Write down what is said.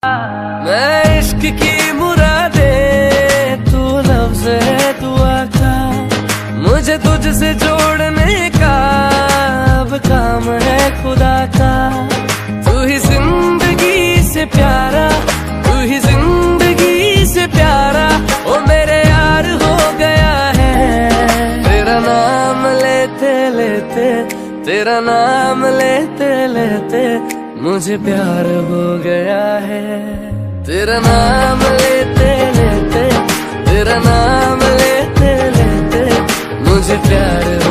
मैं इश्क की मुरादे, तू लफ्ज़ है दुआ का, मुझे तुझसे जोड़ने का अब काम है खुदा का। तू ही जिंदगी से प्यारा, तू ही जिंदगी से प्यारा, ओ मेरे यार हो गया है। तेरा नाम लेते लेते, तेरा नाम लेते लेते मुझे प्यार हो गया है। तेरा नाम लेते लेते, तेरा नाम लेते लेते मुझे प्यार